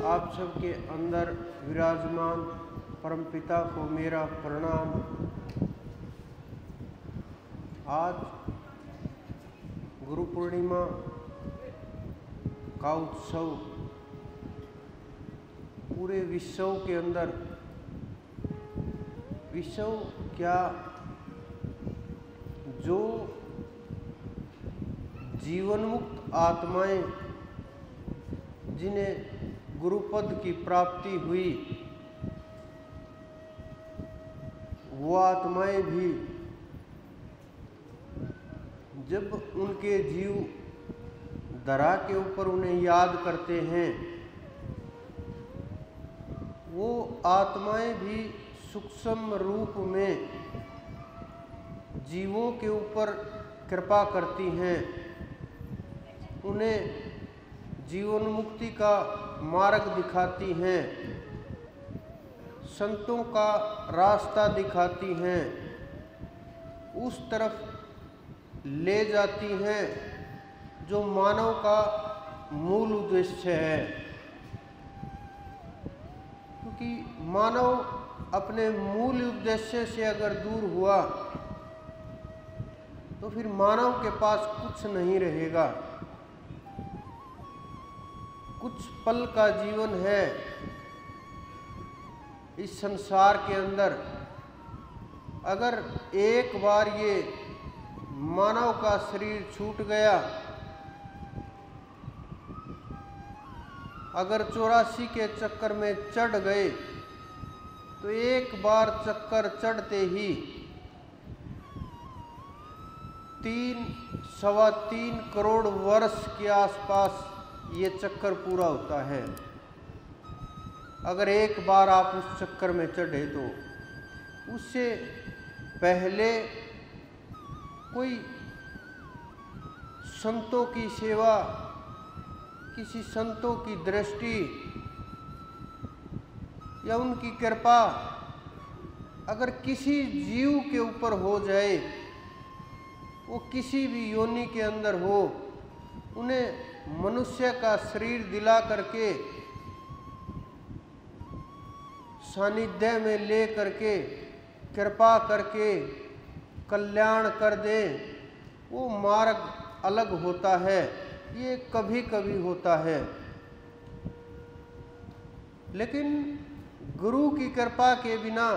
आप सबके अंदर विराजमान परमपिता को मेरा प्रणाम। आज गुरु पूर्णिमा का उत्सव पूरे विश्व के अंदर, विश्व क्या, जो जीवन मुक्त आत्माएं जिन्हें गुरुपद की प्राप्ति हुई, वो आत्माएं भी जब उनके जीव धरा के ऊपर उन्हें याद करते हैं, वो आत्माएं भी सूक्ष्म रूप में जीवों के ऊपर कृपा करती हैं, उन्हें जीवन मुक्ति का मार्ग दिखाती हैं, संतों का रास्ता दिखाती हैं, उस तरफ ले जाती हैं जो मानव का मूल उद्देश्य है। क्योंकि मानव अपने मूल उद्देश्य से अगर दूर हुआ तो फिर मानव के पास कुछ नहीं रहेगा। कुछ पल का जीवन है इस संसार के अंदर। अगर एक बार ये मानव का शरीर छूट गया, अगर 84 के चक्कर में चढ़ गए, तो एक बार चक्कर चढ़ते ही 3-3.25 करोड़ वर्ष के आसपास ये चक्कर पूरा होता है। अगर एक बार आप उस चक्कर में चढ़े तो उससे पहले कोई संतों की सेवा, किसी संतों की दृष्टि या उनकी कृपा अगर किसी जीव के ऊपर हो जाए, वो किसी भी योनि के अंदर हो, उन्हें मनुष्य का शरीर दिला करके सानिध्य में ले करके कृपा करके कल्याण कर दे, वो मार्ग अलग होता है। ये कभी कभी होता है, लेकिन गुरु की कृपा के बिना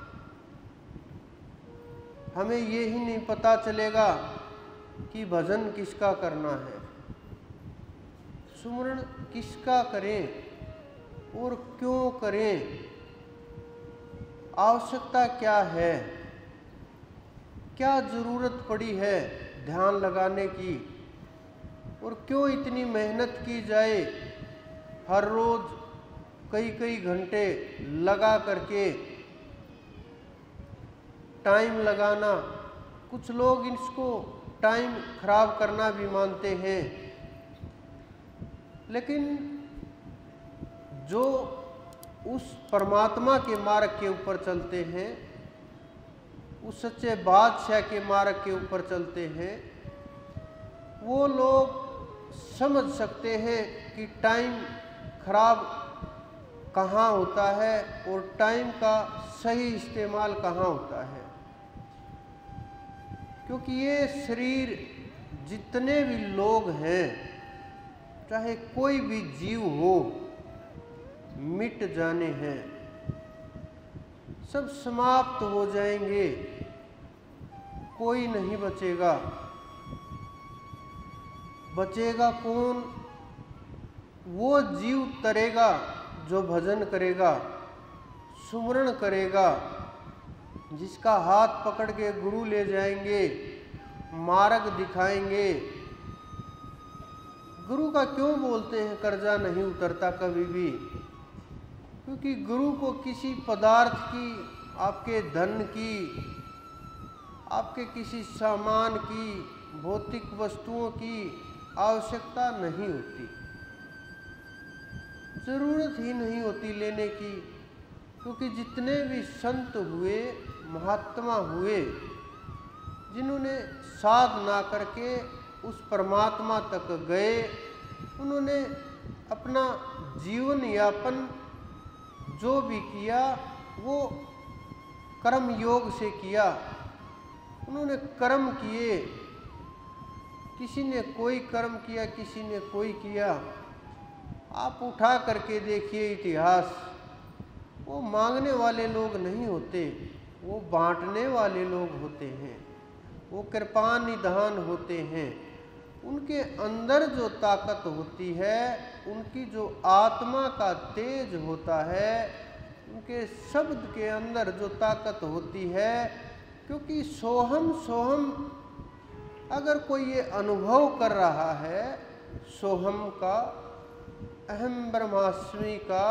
हमें ये ही नहीं पता चलेगा कि भजन किसका करना है, सुमरण किसका करें और क्यों करें, आवश्यकता क्या है, क्या जरूरत पड़ी है ध्यान लगाने की, और क्यों इतनी मेहनत की जाए, हर रोज कई कई घंटे लगा करके टाइम लगाना। कुछ लोग इसको टाइम खराब करना भी मानते हैं, लेकिन जो उस परमात्मा के मार्ग के ऊपर चलते हैं, उस सच्चे बादशाह के मार्ग के ऊपर चलते हैं, वो लोग समझ सकते हैं कि टाइम खराब कहाँ होता है और टाइम का सही इस्तेमाल कहाँ होता है। क्योंकि ये शरीर जितने भी लोग हैं, चाहे कोई भी जीव हो, मिट जाने हैं, सब समाप्त हो जाएंगे, कोई नहीं बचेगा। बचेगा कौन? वो जीव तरेगा जो भजन करेगा, सुमरण करेगा, जिसका हाथ पकड़ के गुरु ले जाएंगे, मार्ग दिखाएंगे। गुरु का क्यों बोलते हैं कर्जा नहीं उतरता कभी भी? क्योंकि गुरु को किसी पदार्थ की, आपके धन की, आपके किसी सामान की, भौतिक वस्तुओं की आवश्यकता नहीं होती, जरूरत ही नहीं होती लेने की। क्योंकि जितने भी संत हुए, महात्मा हुए, जिन्होंने साधना करके उस परमात्मा तक गए, उन्होंने अपना जीवन यापन जो भी किया वो कर्म योग से किया। उन्होंने कर्म किए, किसी ने कोई कर्म किया, किसी ने कोई किया। आप उठा करके देखिए इतिहास, वो मांगने वाले लोग नहीं होते, वो बांटने वाले लोग होते हैं, वो कृपा निधान होते हैं। उनके अंदर जो ताकत होती है, उनकी जो आत्मा का तेज होता है, उनके शब्द के अंदर जो ताकत होती है, क्योंकि सोहम सोहम अगर कोई ये अनुभव कर रहा है, सोहम का, अहम ब्रह्मास्मि का,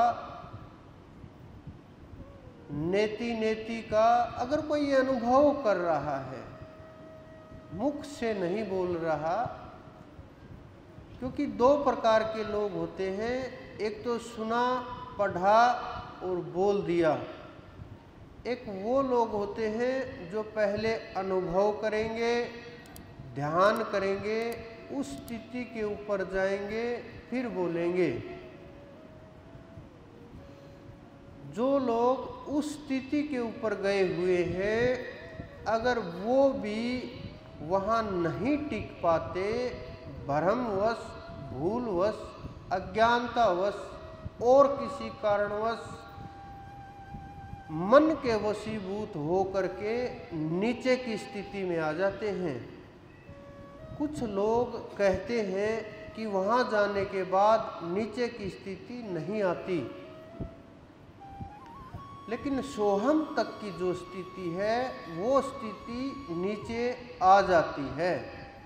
नेति नेति का, अगर कोई ये अनुभव कर रहा है, मुख से नहीं बोल रहा, क्योंकि दो प्रकार के लोग होते हैं, एक तो सुना, पढ़ा और बोल दिया। एक वो लोग होते हैं जो पहले अनुभव करेंगे, ध्यान करेंगे, उस स्थिति के ऊपर जाएंगे, फिर बोलेंगे। जो लोग उस स्थिति के ऊपर गए हुए हैं, अगर वो भी वहाँ नहीं टिक पाते, भ्रमवश, भूलवश, अज्ञानतावश और किसी कारणवश मन के वशीभूत हो करके नीचे की स्थिति में आ जाते हैं। कुछ लोग कहते हैं कि वहाँ जाने के बाद नीचे की स्थिति नहीं आती, लेकिन सोहम तक की जो स्थिति है वो स्थिति नीचे आ जाती है।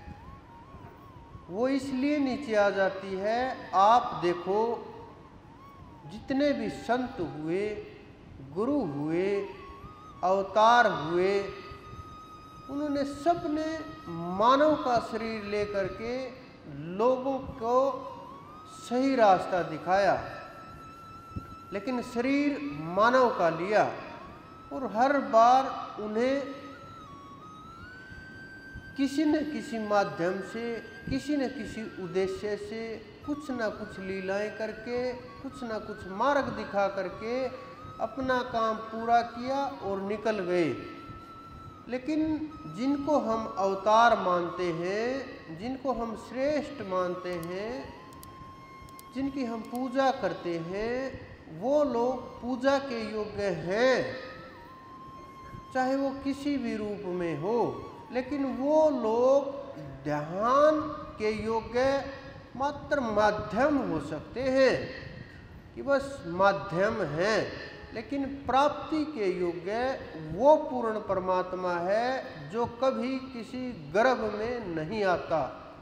वो इसलिए नीचे आ जाती है, आप देखो जितने भी संत हुए, गुरु हुए, अवतार हुए, उन्होंने सबने मानव का शरीर लेकर के लोगों को सही रास्ता दिखाया, लेकिन शरीर मानव का लिया और हर बार उन्हें किसी न किसी माध्यम से, किसी न किसी उद्देश्य से कुछ न कुछ लीलाएं करके, कुछ न कुछ मार्ग दिखा करके अपना काम पूरा किया और निकल गए। लेकिन जिनको हम अवतार मानते हैं, जिनको हम श्रेष्ठ मानते हैं, जिनकी हम पूजा करते हैं, वो लोग पूजा के योग्य हैं, चाहे वो किसी भी रूप में हो, लेकिन वो लोग ध्यान के योग्य मात्र माध्यम हो सकते हैं कि बस माध्यम हैं, लेकिन प्राप्ति के योग्य वो पूर्ण परमात्मा है जो कभी किसी गर्भ में नहीं आता।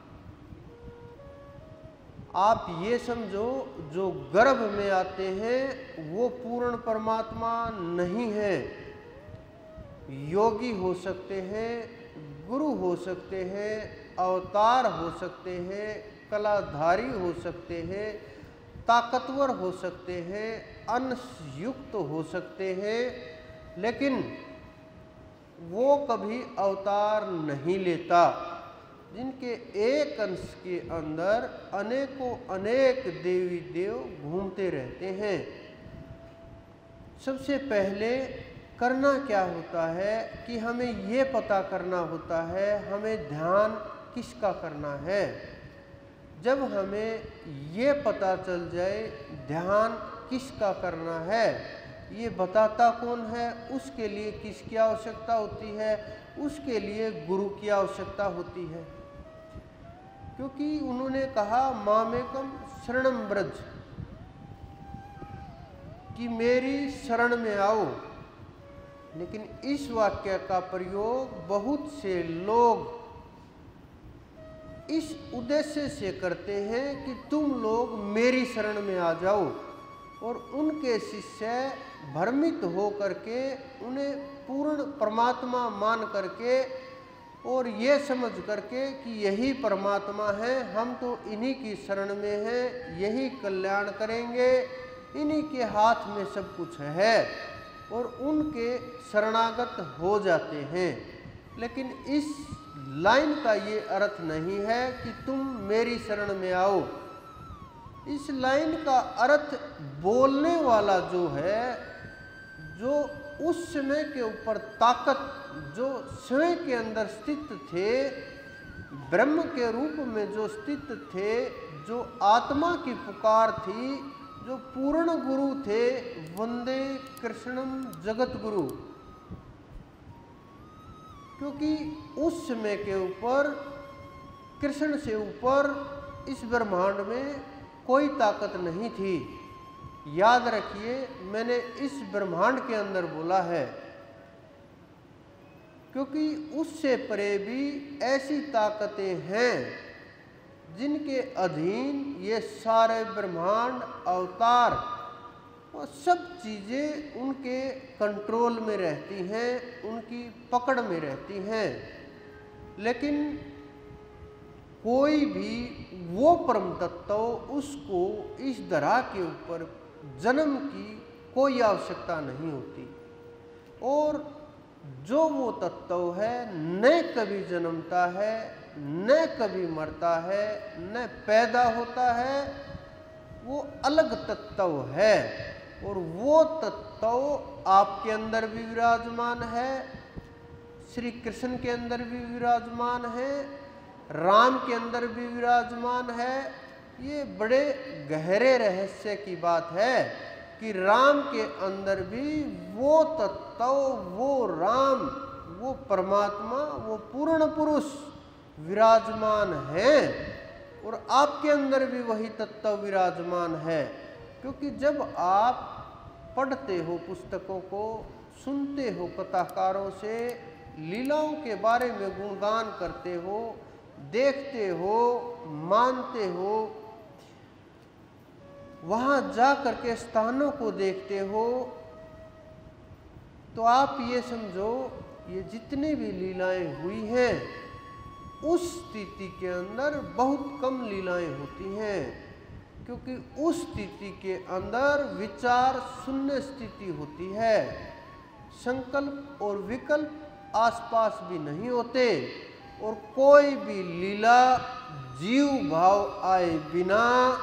आप ये समझो, जो गर्भ में आते हैं वो पूर्ण परमात्मा नहीं है। योगी हो सकते हैं, गुरु हो सकते हैं, अवतार हो सकते हैं, कलाधारी हो सकते हैं, ताकतवर हो सकते हैं, अंश युक्त हो सकते हैं, लेकिन वो कभी अवतार नहीं लेता। जिनके एक अंश के अंदर अनेकों अनेक देवी देव घूमते रहते हैं। सबसे पहले करना क्या होता है कि हमें ये पता करना होता है हमें ध्यान किसका करना है। जब हमें ये पता चल जाए ध्यान किसका करना है, ये बताता कौन है, उसके लिए किसकी आवश्यकता होती है, उसके लिए गुरु की आवश्यकता होती है। क्योंकि उन्होंने कहा मामेकम शरणम ब्रज, कि मेरी शरण में आओ। लेकिन इस वाक्य का प्रयोग बहुत से लोग इस उद्देश्य से करते हैं कि तुम लोग मेरी शरण में आ जाओ, और उनके शिष्य भ्रमित हो करके उन्हें पूर्ण परमात्मा मान करके और ये समझ करके कि यही परमात्मा है, हम तो इन्हीं की शरण में हैं, यही कल्याण करेंगे, इन्हीं के हाथ में सब कुछ है, और उनके शरणागत हो जाते हैं। लेकिन इस लाइन का ये अर्थ नहीं है कि तुम मेरी शरण में आओ। इस लाइन का अर्थ बोलने वाला जो है, जो उस समय के ऊपर ताकत, जो स्वयं के अंदर स्थित थे, ब्रह्म के रूप में जो स्थित थे, जो आत्मा की पुकार थी, जो पूर्ण गुरु थे, वंदे कृष्णम जगत गुरु। क्योंकि उस समय के ऊपर, कृष्ण से ऊपर इस ब्रह्मांड में कोई ताकत नहीं थी। याद रखिए, मैंने इस ब्रह्मांड के अंदर बोला है, क्योंकि उससे परे भी ऐसी ताकतें हैं जिनके अधीन ये सारे ब्रह्मांड, अवतार, वो सब चीज़ें उनके कंट्रोल में रहती हैं, उनकी पकड़ में रहती हैं। लेकिन कोई भी वो परम तत्व, उसको इस धरा के ऊपर जन्म की कोई आवश्यकता नहीं होती। और जो वो तत्व है, न कभी जन्मता है, न कभी मरता है, न पैदा होता है, वो अलग तत्व है। और वो तत्व आपके अंदर भी विराजमान है, श्री कृष्ण के अंदर भी विराजमान है, राम के अंदर भी विराजमान है। ये बड़े गहरे रहस्य की बात है कि राम के अंदर भी वो तत्व, वो राम, वो परमात्मा, वो पूर्ण पुरुष विराजमान है। और आपके अंदर भी वही तत्व विराजमान है। क्योंकि जब आप पढ़ते हो पुस्तकों को, सुनते हो कथाकारों से, लीलाओं के बारे में गुणगान करते हो, देखते हो, मानते हो, वहाँ जा कर के स्थानों को देखते हो, तो आप ये समझो, ये जितनी भी लीलाएं हुई हैं, उस स्थिति के अंदर बहुत कम लीलाएं होती हैं। क्योंकि उस स्थिति के अंदर विचार शून्य स्थिति होती है। संकल्प और विकल्प आसपास भी नहीं होते। और कोई भी लीला जीव भाव आए बिना,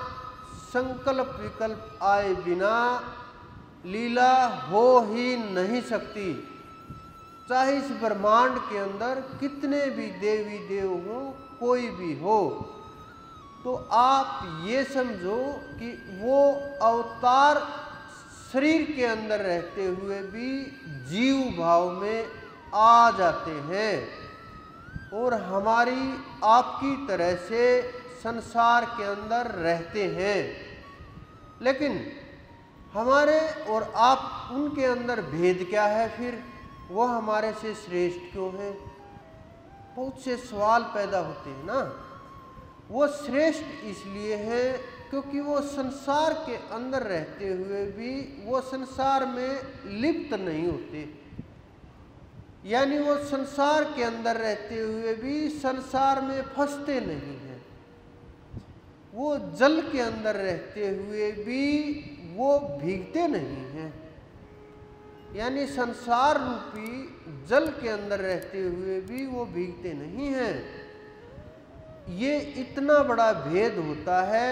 संकल्प विकल्प आए बिना लीला हो ही नहीं सकती। चाहे इस ब्रह्मांड के अंदर कितने भी देवी देव हो, कोई भी हो, तो आप ये समझो कि वो अवतार शरीर के अंदर रहते हुए भी जीव भाव में आ जाते हैं और हमारी आपकी तरह से संसार के अंदर रहते हैं। लेकिन हमारे और आप उनके अंदर भेद क्या है फिर? वो हमारे से श्रेष्ठ क्यों हैं? बहुत से सवाल पैदा होते हैं ना। वो श्रेष्ठ इसलिए हैं क्योंकि वो संसार के अंदर रहते हुए भी वो संसार में लिप्त नहीं होते, यानी वो संसार के अंदर रहते हुए भी संसार में फंसते नहीं हैं। वो जल के अंदर रहते हुए भी वो भीगते नहीं हैं, यानी संसार रूपी जल के अंदर रहते हुए भी वो भीगते नहीं हैं। ये इतना बड़ा भेद होता है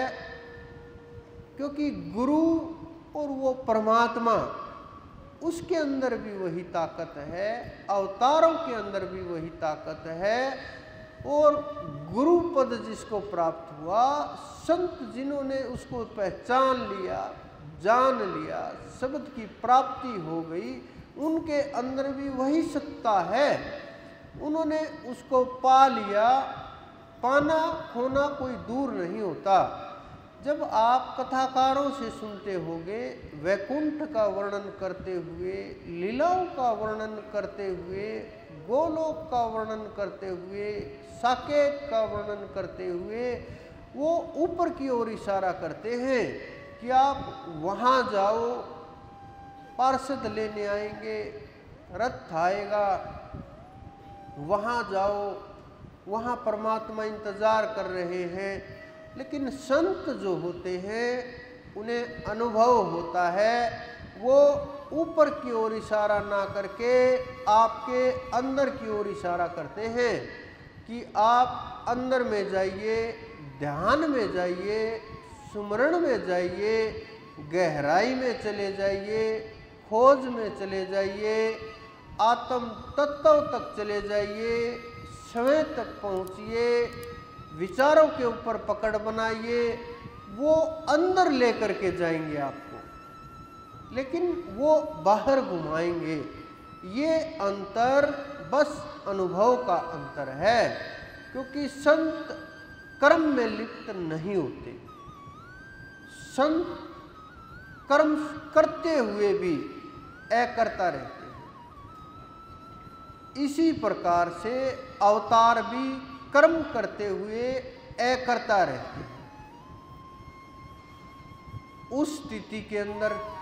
क्योंकि गुरु और वो परमात्मा, उसके अंदर भी वही ताकत है, अवतारों के अंदर भी वही ताकत है। और गुरु पद जिसको प्राप्त हुआ, संत जिन्होंने उसको पहचान लिया, जान लिया, शब्द की प्राप्ति हो गई, उनके अंदर भी वही सत्ता है। उन्होंने उसको पा लिया। पाना खोना कोई दूर नहीं होता। जब आप कथाकारों से सुनते होंगे वैकुंठ का वर्णन करते हुए, लीलाओं का वर्णन करते हुए, गोलोक का वर्णन करते हुए, साकेत का वर्णन करते हुए, वो ऊपर की ओर इशारा करते हैं कि आप वहाँ जाओ, पार्षद लेने आएंगे, रथ आएगा, वहाँ जाओ, वहाँ परमात्मा इंतज़ार कर रहे हैं। लेकिन संत जो होते हैं उन्हें अनुभव होता है, वो ऊपर की ओर इशारा ना करके आपके अंदर की ओर इशारा करते हैं कि आप अंदर में जाइए, ध्यान में जाइए, सुमरण में जाइए, गहराई में चले जाइए, खोज में चले जाइए, आत्म तत्व तक चले जाइए, स्वयं तक पहुँचिए, विचारों के ऊपर पकड़ बनाइए, वो अंदर लेकर के जाएंगे आपको, लेकिन वो बाहर घुमाएंगे। ये अंतर बस अनुभव का अंतर है, क्योंकि संत कर्म में लिप्त नहीं होते। संत कर्म करते हुए भी अकर्ता रहते हैं। इसी प्रकार से अवतार भी कर्म करते हुए अकर्ता रहते हैं। उस स्थिति के अंदर